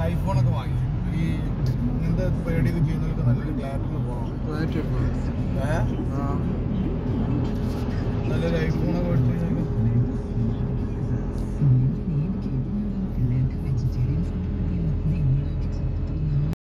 ഐഫോണൊക്കെ വാങ്ങി. ഈ ഇങ്ങനത്തെ പരിപാടിയൊക്കെ ചെയ്യുന്നവർക്ക് നല്ലൊരു ക്ലാരിറ്റിയിൽ പോകണം. നല്ലൊരു ഐഫോണൊക്കെ